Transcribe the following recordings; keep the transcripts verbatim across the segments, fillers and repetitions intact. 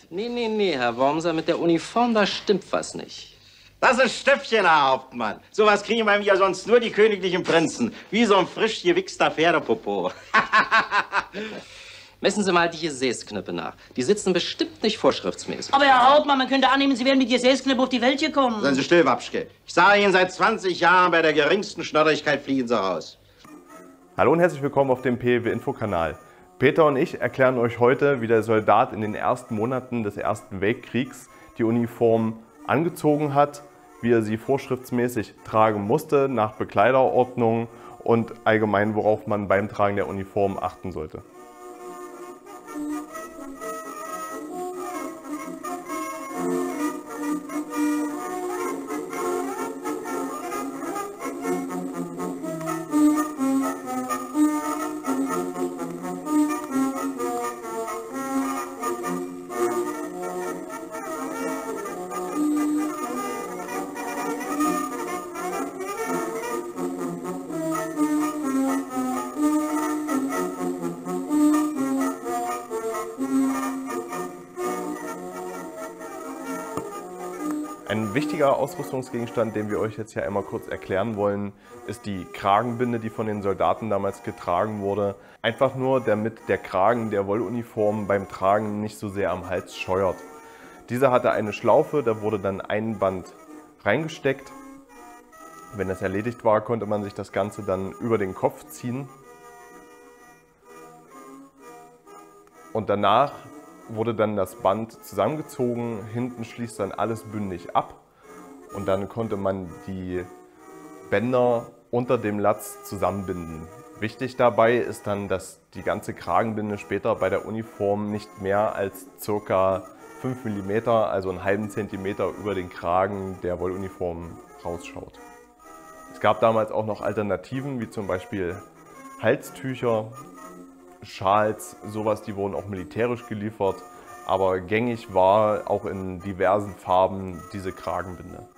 Nee, nee, nee, Herr Wormser, mit der Uniform, da stimmt was nicht. Das ist Stöpfchen, Herr Hauptmann. Sowas kriegen bei mir sonst nur die königlichen Prinzen. Wie so ein frisch gewichster Pferdepopo. Messen Sie mal die Gesäßknöpfe nach. Die sitzen bestimmt nicht vorschriftsmäßig. Aber Herr Hauptmann, man könnte annehmen, Sie wären mit Gesäßknöpfen auf die Welt gekommen. Seien Sie still, Wapschke. Ich sage Ihnen, seit zwanzig Jahren bei der geringsten Schnodderigkeit fliegen Sie raus. Hallo und herzlich willkommen auf dem P E W-Info-Kanal. Peter und ich erklären euch heute, wie der Soldat in den ersten Monaten des Ersten Weltkriegs die Uniform angezogen hat, wie er sie vorschriftsmäßig tragen musste, nach Bekleiderordnung und allgemein, worauf man beim Tragen der Uniform achten sollte. Ein wichtiger Ausrüstungsgegenstand, den wir euch jetzt hier einmal kurz erklären wollen, ist die Kragenbinde, die von den Soldaten damals getragen wurde. Einfach nur, damit der Kragen der Wolluniform beim Tragen nicht so sehr am Hals scheuert. Diese hatte eine Schlaufe, da wurde dann ein Band reingesteckt. Wenn das erledigt war, konnte man sich das Ganze dann über den Kopf ziehen. Und danach wurde dann das Band zusammengezogen, hinten schließt dann alles bündig ab und dann konnte man die Bänder unter dem Latz zusammenbinden. Wichtig dabei ist dann, dass die ganze Kragenbinde später bei der Uniform nicht mehr als ca. fünf Millimeter, also einen halben Zentimeter über den Kragen der Wolluniform rausschaut. Es gab damals auch noch Alternativen, wie zum Beispiel Halstücher, Schals, sowas, die wurden auch militärisch geliefert, aber gängig war auch in diversen Farben diese Kragenbinde.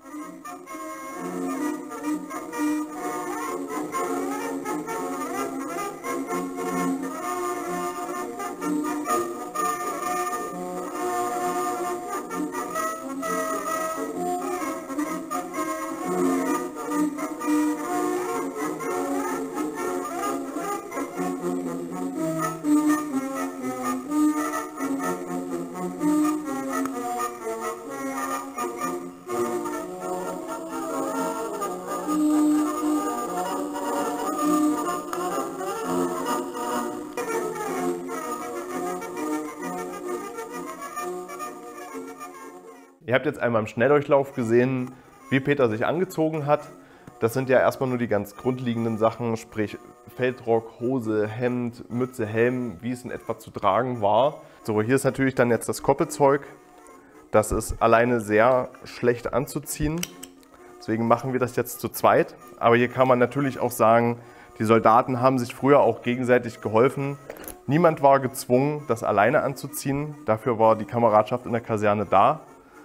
Ihr habt jetzt einmal im Schnelldurchlauf gesehen, wie Peter sich angezogen hat. Das sind ja erstmal nur die ganz grundlegenden Sachen, sprich Feldrock, Hose, Hemd, Mütze, Helm, wie es in etwa zu tragen war. So, hier ist natürlich dann jetzt das Koppelzeug. Das ist alleine sehr schlecht anzuziehen. Deswegen machen wir das jetzt zu zweit. Aber hier kann man natürlich auch sagen, die Soldaten haben sich früher auch gegenseitig geholfen. Niemand war gezwungen, das alleine anzuziehen. Dafür war die Kameradschaft in der Kaserne da.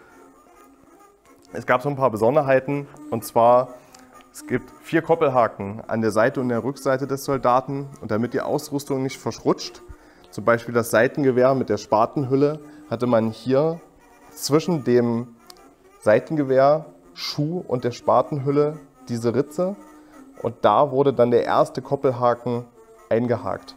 Es gab so ein paar Besonderheiten, und zwar, es gibt vier Koppelhaken an der Seite und der Rückseite des Soldaten, und damit die Ausrüstung nicht verschrutscht, zum Beispiel das Seitengewehr mit der Spatenhülle, hatte man hier zwischen dem Seitengewehr, Schuh und der Spatenhülle diese Ritze, und da wurde dann der erste Koppelhaken eingehakt.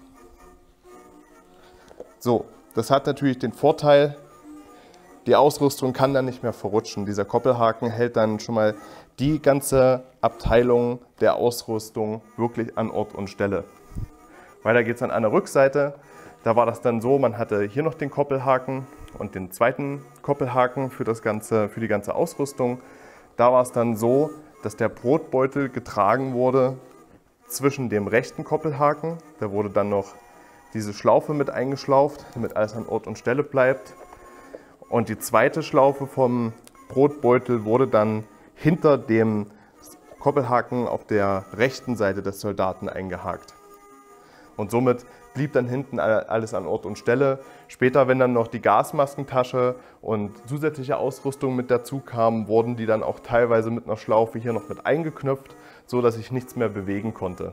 So, das hat natürlich den Vorteil, die Ausrüstung kann dann nicht mehr verrutschen. Dieser Koppelhaken hält dann schon mal die ganze Abteilung der Ausrüstung wirklich an Ort und Stelle. Weiter geht es dann an der Rückseite. Da war das dann so, man hatte hier noch den Koppelhaken und den zweiten Koppelhaken für, das ganze, für die ganze Ausrüstung. Da war es dann so, dass der Brotbeutel getragen wurde zwischen dem rechten Koppelhaken. Da wurde dann noch diese Schlaufe mit eingeschlauft, damit alles an Ort und Stelle bleibt. Und die zweite Schlaufe vom Brotbeutel wurde dann hinter dem Koppelhaken auf der rechten Seite des Soldaten eingehakt. Und somit blieb dann hinten alles an Ort und Stelle. Später, wenn dann noch die Gasmaskentasche und zusätzliche Ausrüstung mit dazu kamen, wurden die dann auch teilweise mit einer Schlaufe hier noch mit eingeknüpft, so dass ich nichts mehr bewegen konnte.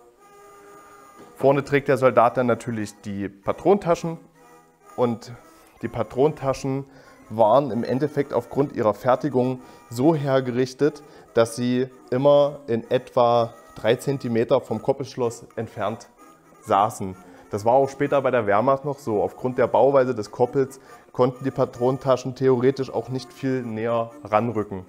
Vorne trägt der Soldat dann natürlich die Patronentaschen und Die Patronentaschen waren im Endeffekt aufgrund ihrer Fertigung so hergerichtet, dass sie immer in etwa drei Zentimeter vom Koppelschloss entfernt saßen. Das war auch später bei der Wehrmacht noch so. Aufgrund der Bauweise des Koppels konnten die Patronentaschen theoretisch auch nicht viel näher ranrücken.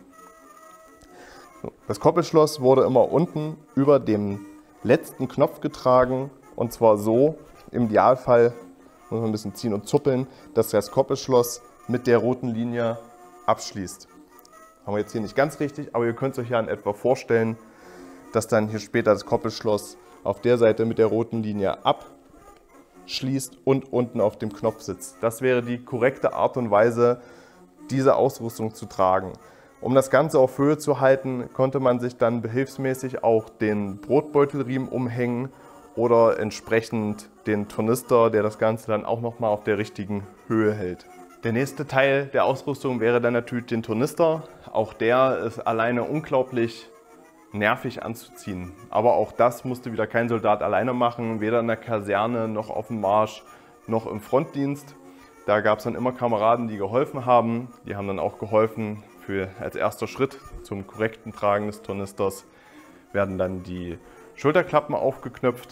Das Koppelschloss wurde immer unten über dem letzten Knopf getragen, und zwar so, im Idealfall, muss man ein bisschen ziehen und zuppeln, dass das Koppelschloss mit der roten Linie abschließt. Haben wir jetzt hier nicht ganz richtig, aber ihr könnt es euch ja in etwa vorstellen, dass dann hier später das Koppelschloss auf der Seite mit der roten Linie abschließt und unten auf dem Knopf sitzt. Das wäre die korrekte Art und Weise, diese Ausrüstung zu tragen. Um das Ganze auf Höhe zu halten, konnte man sich dann behilfsmäßig auch den Brotbeutelriemen umhängen oder entsprechend den Tornister, der das Ganze dann auch nochmal auf der richtigen Höhe hält. Der nächste Teil der Ausrüstung wäre dann natürlich den Tornister. Auch der ist alleine unglaublich nervig anzuziehen. Aber auch das musste wieder kein Soldat alleine machen, weder in der Kaserne noch auf dem Marsch noch im Frontdienst. Da gab es dann immer Kameraden, die geholfen haben. Die haben dann auch geholfen. Für, als erster Schritt zum korrekten Tragen des Tornisters werden dann die Schulterklappen aufgeknöpft.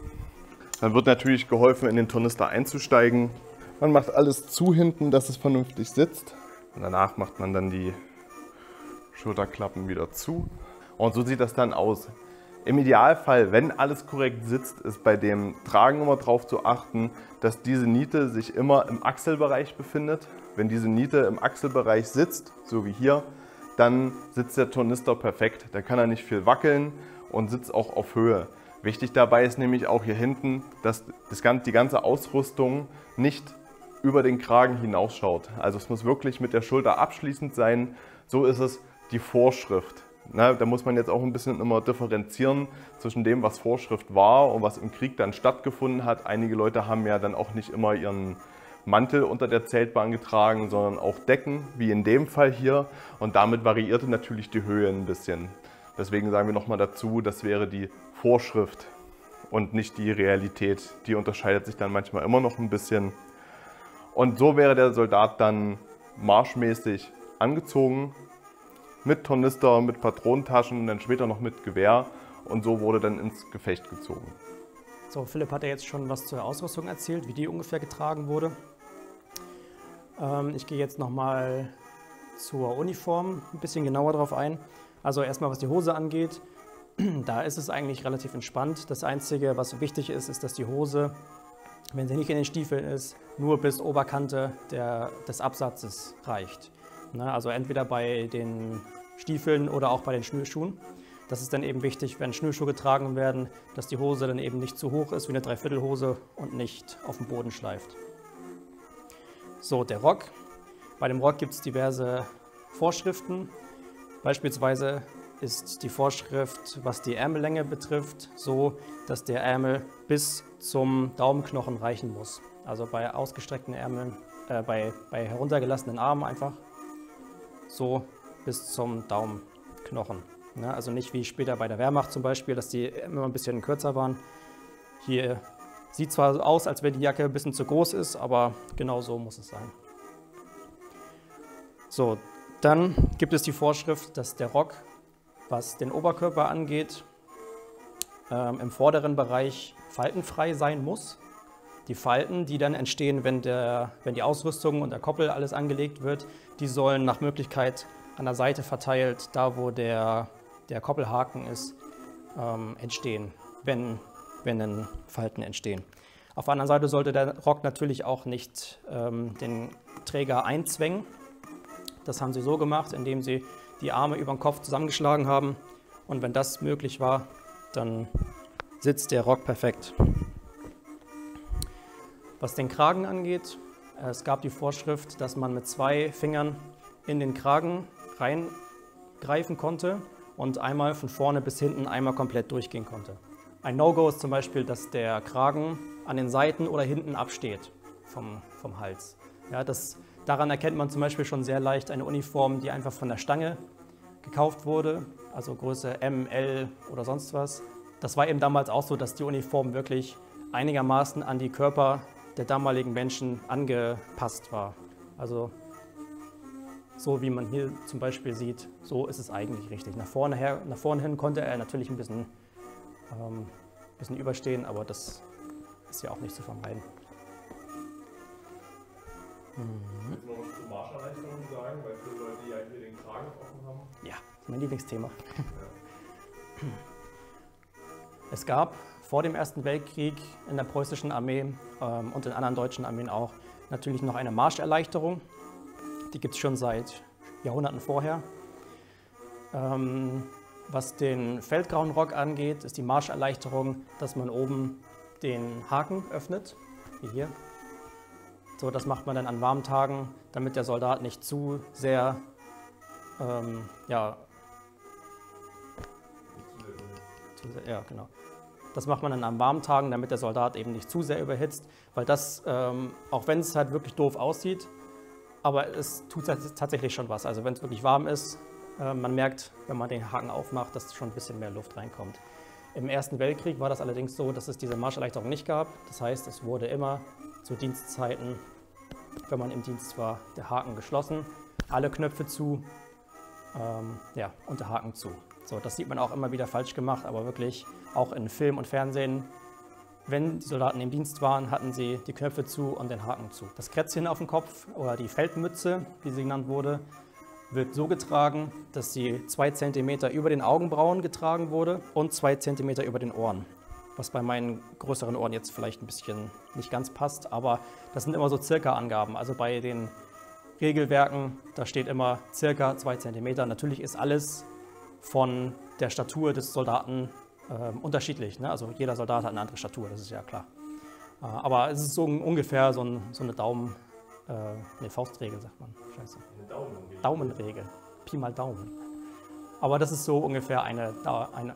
Dann wird natürlich geholfen, in den Tornister einzusteigen. Man macht alles zu hinten, dass es vernünftig sitzt. Und danach macht man dann die Schulterklappen wieder zu. Und so sieht das dann aus. Im Idealfall, wenn alles korrekt sitzt, ist bei dem Tragen immer darauf zu achten, dass diese Niete sich immer im Achselbereich befindet. Wenn diese Niete im Achselbereich sitzt, so wie hier, dann sitzt der Tornister perfekt. Da kann er nicht viel wackeln und sitzt auch auf Höhe. Wichtig dabei ist nämlich auch hier hinten, dass das ganze, die ganze Ausrüstung nicht über den Kragen hinausschaut. Also es muss wirklich mit der Schulter abschließend sein. So ist es die Vorschrift. Na, da muss man jetzt auch ein bisschen immer differenzieren zwischen dem, was Vorschrift war und was im Krieg dann stattgefunden hat. Einige Leute haben ja dann auch nicht immer ihren Mantel unter der Zeltbahn getragen, sondern auch Decken, wie in dem Fall hier. Und damit variierte natürlich die Höhe ein bisschen. Deswegen sagen wir nochmal dazu, das wäre die Vorschrift und nicht die Realität. Die unterscheidet sich dann manchmal immer noch ein bisschen. Und so wäre der Soldat dann marschmäßig angezogen, mit Tornister, mit Patronentaschen und dann später noch mit Gewehr. Und so wurde dann ins Gefecht gezogen. So, Philipp hat ja jetzt schon was zur Ausrüstung erzählt, wie die ungefähr getragen wurde. Ähm, ich gehe jetzt nochmal zur Uniform ein bisschen genauer drauf ein. Also erstmal, was die Hose angeht, da ist es eigentlich relativ entspannt. Das Einzige, was wichtig ist, ist, dass die Hose, wenn sie nicht in den Stiefeln ist, nur bis Oberkante der, des Absatzes reicht. Ne, also entweder bei den Stiefeln oder auch bei den Schnürschuhen. Das ist dann eben wichtig, wenn Schnürschuhe getragen werden, dass die Hose dann eben nicht zu hoch ist wie eine Dreiviertelhose und nicht auf dem Boden schleift. So, der Rock. Bei dem Rock gibt es diverse Vorschriften. Beispielsweise ist die Vorschrift, was die Ärmellänge betrifft, so, dass der Ärmel bis zum Daumenknochen reichen muss. Also bei ausgestreckten Ärmeln, äh, bei, bei heruntergelassenen Armen einfach so bis zum Daumenknochen. Ja, also nicht wie später bei der Wehrmacht zum Beispiel, dass die immer ein bisschen kürzer waren. Hier sieht zwar aus, als wenn die Jacke ein bisschen zu groß ist, aber genau so muss es sein. So, dann gibt es die Vorschrift, dass der Rock, was den Oberkörper angeht, ähm, im vorderen Bereich faltenfrei sein muss. Die Falten, die dann entstehen, wenn, der, wenn die Ausrüstung und der Koppel alles angelegt wird, die sollen nach Möglichkeit an der Seite verteilt, da wo der, der Koppelhaken ist, ähm, entstehen, wenn, wenn dann Falten entstehen. Auf der anderen Seite sollte der Rock natürlich auch nicht ähm, den Träger einzwängen. Das haben sie so gemacht, indem sie die Arme über den Kopf zusammengeschlagen haben. Und wenn das möglich war, dann sitzt der Rock perfekt. Was den Kragen angeht, es gab die Vorschrift, dass man mit zwei Fingern in den Kragen reingreifen konnte und einmal von vorne bis hinten einmal komplett durchgehen konnte. Ein No-Go ist zum Beispiel, dass der Kragen an den Seiten oder hinten absteht vom, vom Hals. Ja, das, daran erkennt man zum Beispiel schon sehr leicht eine Uniform, die einfach von der Stange gekauft wurde, also Größe M, L oder sonst was. Das war eben damals auch so, dass die Uniformen wirklich einigermaßen an die Körper der damaligen Menschen angepasst war. Also so wie man hier zum Beispiel sieht, so ist es eigentlich richtig. Nach vorne, her, nach vorne hin konnte er natürlich ein bisschen, ähm, bisschen überstehen, aber das ist ja auch nicht zu vermeiden. Mhm. Willst du noch was zu Marscherleichterungen sagen, weil viele Leute, die ja hier den Kragen offen haben? Ja, das ist mein Lieblingsthema. Ja. Es gab vor dem Ersten Weltkrieg in der preußischen Armee ähm, und in anderen deutschen Armeen auch natürlich noch eine Marscherleichterung. Die gibt es schon seit Jahrhunderten vorher. Ähm, was den Feldgrauenrock angeht, ist die Marscherleichterung, dass man oben den Haken öffnet, wie hier. So, das macht man dann an warmen Tagen, damit der Soldat nicht zu sehr, ähm, ja, zu sehr, ja, genau. Das macht man dann an warmen Tagen, damit der Soldat eben nicht zu sehr überhitzt, weil das, ähm, auch wenn es halt wirklich doof aussieht, aber es tut tatsächlich schon was. Also wenn es wirklich warm ist, äh, man merkt, wenn man den Haken aufmacht, dass schon ein bisschen mehr Luft reinkommt. Im Ersten Weltkrieg war das allerdings so, dass es diese Marscherleichterung nicht gab. Das heißt, es wurde immer zu Dienstzeiten, wenn man im Dienst war, der Haken geschlossen, alle Knöpfe zu, ähm, ja, und der Haken zu. So, das sieht man auch immer wieder falsch gemacht, aber wirklich auch in Film und Fernsehen. Wenn die Soldaten im Dienst waren, hatten sie die Knöpfe zu und den Haken zu. Das Krätzchen auf dem Kopf oder die Feldmütze, wie sie genannt wurde, wird so getragen, dass sie zwei Zentimeter über den Augenbrauen getragen wurde und zwei Zentimeter über den Ohren. Was bei meinen größeren Ohren jetzt vielleicht ein bisschen nicht ganz passt, aber das sind immer so circa Angaben. Also bei den Regelwerken, da steht immer circa zwei Zentimeter. Natürlich ist alles von der Statur des Soldaten äh, unterschiedlich. Ne? Also jeder Soldat hat eine andere Statur, das ist ja klar. Äh, aber es ist so ungefähr so, ein, so eine Daumen, äh, eine Faustregel, sagt man. Scheiße. Eine Daumenregel. Daumenregel. Pi mal Daumen. Aber das ist so ungefähr eine... eine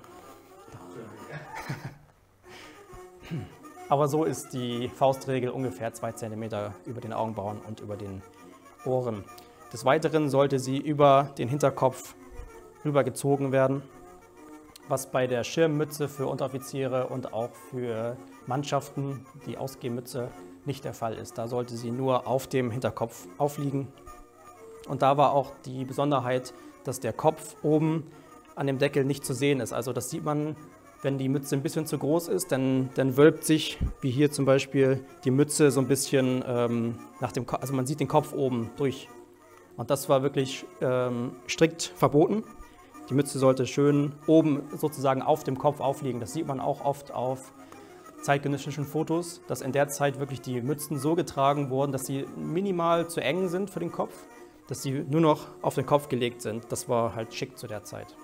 Aber so ist die Faustregel ungefähr zwei Zentimeter über den Augenbrauen und über den Ohren. Des Weiteren sollte sie über den Hinterkopf rübergezogen werden, was bei der Schirmmütze für Unteroffiziere und auch für Mannschaften, die Ausgehmütze, nicht der Fall ist. Da sollte sie nur auf dem Hinterkopf aufliegen. Und da war auch die Besonderheit, dass der Kopf oben an dem Deckel nicht zu sehen ist. Also das sieht man, wenn die Mütze ein bisschen zu groß ist, dann, dann wölbt sich, wie hier zum Beispiel, die Mütze so ein bisschen ähm, nach dem Kopf, also man sieht den Kopf oben durch. Und das war wirklich ähm, strikt verboten. Die Mütze sollte schön oben sozusagen auf dem Kopf aufliegen. Das sieht man auch oft auf zeitgenössischen Fotos, dass in der Zeit wirklich die Mützen so getragen wurden, dass sie minimal zu eng sind für den Kopf, dass sie nur noch auf den Kopf gelegt sind. Das war halt schick zu der Zeit.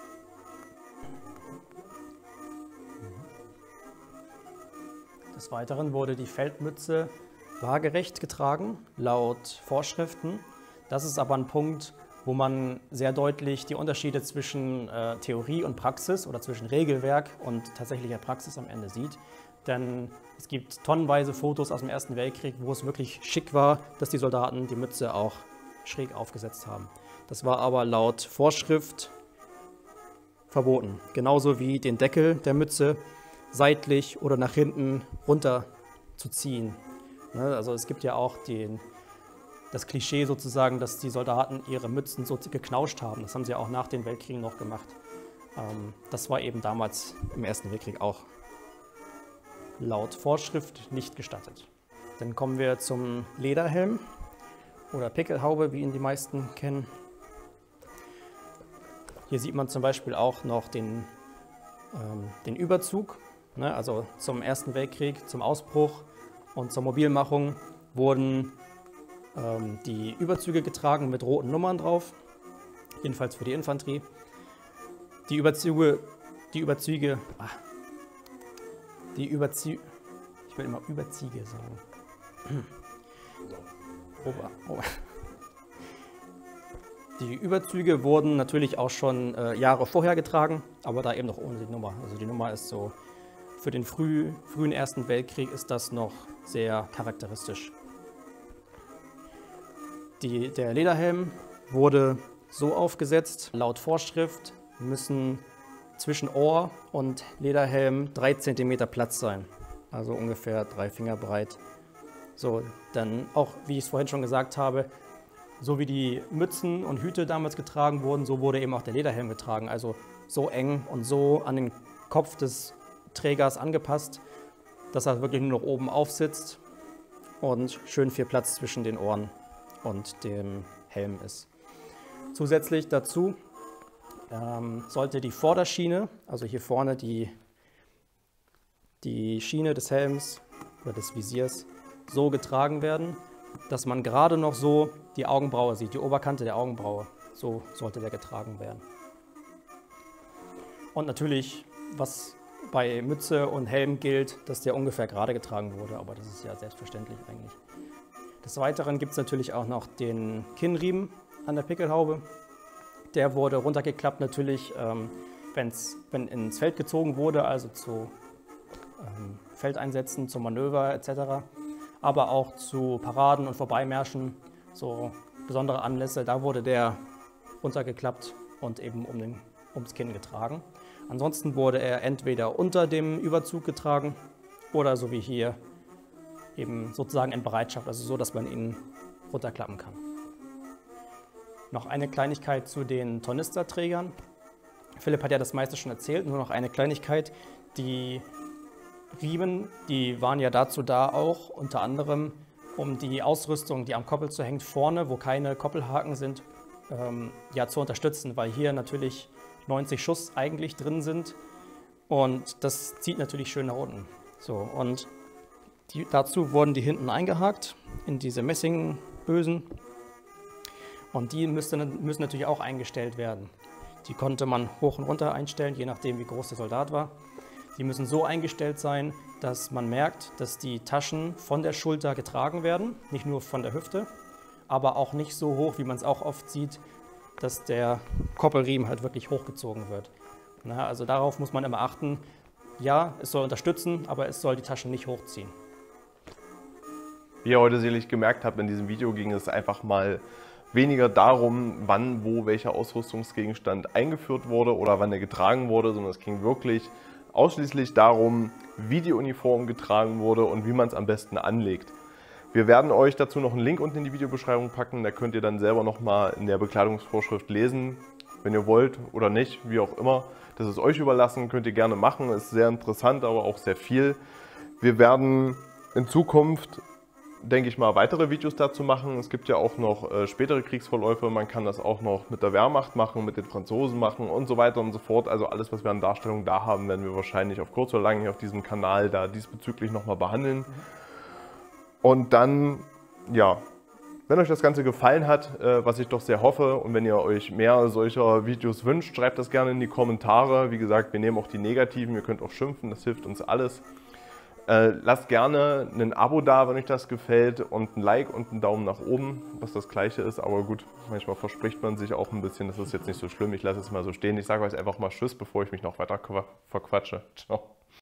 Des Weiteren wurde die Feldmütze waagerecht getragen, laut Vorschriften. Das ist aber ein Punkt, wo man sehr deutlich die Unterschiede zwischen äh, Theorie und Praxis oder zwischen Regelwerk und tatsächlicher Praxis am Ende sieht. Denn es gibt tonnenweise Fotos aus dem Ersten Weltkrieg, wo es wirklich schick war, dass die Soldaten die Mütze auch schräg aufgesetzt haben. Das war aber laut Vorschrift verboten. Genauso wie den Deckel der Mütze seitlich oder nach hinten runter zu ziehen. Ne, also es gibt ja auch den das Klischee sozusagen, dass die Soldaten ihre Mützen so geknauscht haben. Das haben sie auch nach den Weltkriegen noch gemacht. Ähm, das war eben damals im Ersten Weltkrieg auch laut Vorschrift nicht gestattet. Dann kommen wir zum Lederhelm oder Pickelhaube, wie ihn die meisten kennen. Hier sieht man zum Beispiel auch noch den, ähm, den Überzug. Ne? Also zum Ersten Weltkrieg, zum Ausbruch und zur Mobilmachung wurden die Überzüge getragen mit roten Nummern drauf, jedenfalls für die Infanterie. Die Überzüge, die Überzüge, ah, die Überzüge, ich will immer Überziege sagen. Ober, oh. Die Überzüge wurden natürlich auch schon äh, Jahre vorher getragen, aber da eben noch ohne die Nummer. Also die Nummer ist so, für den früh, frühen Ersten Weltkrieg ist das noch sehr charakteristisch. Die, der Lederhelm wurde so aufgesetzt, laut Vorschrift müssen zwischen Ohr und Lederhelm drei Zentimeter Platz sein, also ungefähr drei Finger breit. So, dann auch, wie ich es vorhin schon gesagt habe, so wie die Mützen und Hüte damals getragen wurden, so wurde eben auch der Lederhelm getragen. Also so eng und so an den Kopf des Trägers angepasst, dass er wirklich nur noch oben aufsitzt und schön viel Platz zwischen den Ohren und dem Helm ist. Zusätzlich dazu ähm, sollte die Vorderschiene, also hier vorne die, die Schiene des Helms oder des Visiers, so getragen werden, dass man gerade noch so die Augenbraue sieht, die Oberkante der Augenbraue. So sollte der getragen werden. Und natürlich, was bei Mütze und Helm gilt, dass der ungefähr gerade getragen wurde, aber das ist ja selbstverständlich eigentlich. Des Weiteren gibt es natürlich auch noch den Kinnriemen an der Pickelhaube. Der wurde runtergeklappt natürlich, ähm, wenn's, wenn ins Feld gezogen wurde, also zu ähm, Feldeinsätzen, zu Manöver et cetera, aber auch zu Paraden und Vorbeimärschen, so besondere Anlässe, da wurde der runtergeklappt und eben um den, ums Kinn getragen. Ansonsten wurde er entweder unter dem Überzug getragen oder so wie hier eben sozusagen in Bereitschaft, also so, dass man ihn runterklappen kann. Noch eine Kleinigkeit zu den Tornisterträgern. Philipp hat ja das meiste schon erzählt, nur noch eine Kleinigkeit. Die Riemen, die waren ja dazu da auch, unter anderem, um die Ausrüstung, die am Koppel zu hängt, vorne, wo keine Koppelhaken sind, ähm, ja, zu unterstützen, weil hier natürlich neunzig Schuss eigentlich drin sind und das zieht natürlich schön nach unten. So, und die, dazu wurden die hinten eingehakt in diese Messingbösen und die müssen, müssen natürlich auch eingestellt werden. Die konnte man hoch und runter einstellen, je nachdem wie groß der Soldat war. Die müssen so eingestellt sein, dass man merkt, dass die Taschen von der Schulter getragen werden, nicht nur von der Hüfte, aber auch nicht so hoch, wie man es auch oft sieht, dass der Koppelriemen halt wirklich hochgezogen wird. Na, also darauf muss man immer achten. Ja, es soll unterstützen, aber es soll die Taschen nicht hochziehen. Wie ihr heute sicherlich gemerkt habt, in diesem Video ging es einfach mal weniger darum, wann, wo, welcher Ausrüstungsgegenstand eingeführt wurde oder wann er getragen wurde, sondern es ging wirklich ausschließlich darum, wie die Uniform getragen wurde und wie man es am besten anlegt. Wir werden euch dazu noch einen Link unten in die Videobeschreibung packen, da könnt ihr dann selber nochmal in der Bekleidungsvorschrift lesen, wenn ihr wollt oder nicht, wie auch immer. Das ist euch überlassen, könnt ihr gerne machen, ist sehr interessant, aber auch sehr viel. Wir werden in Zukunft, denke ich mal, weitere Videos dazu machen. Es gibt ja auch noch äh, spätere Kriegsverläufe, man kann das auch noch mit der Wehrmacht machen, mit den Franzosen machen und so weiter und so fort. Also alles, was wir an Darstellungen da haben, werden wir wahrscheinlich auf kurz oder lang hier auf diesem Kanal da diesbezüglich nochmal behandeln. Und dann, ja, wenn euch das Ganze gefallen hat, äh, was ich doch sehr hoffe, und wenn ihr euch mehr solcher Videos wünscht, schreibt das gerne in die Kommentare. Wie gesagt, wir nehmen auch die negativen, ihr könnt auch schimpfen, das hilft uns alles. Äh, lasst gerne ein Abo da, wenn euch das gefällt, und ein Like und einen Daumen nach oben, was das gleiche ist. Aber gut, manchmal verspricht man sich auch ein bisschen, das ist jetzt nicht so schlimm. Ich lasse es mal so stehen. Ich sage euch einfach mal Tschüss, bevor ich mich noch weiter verquatsche. Ciao.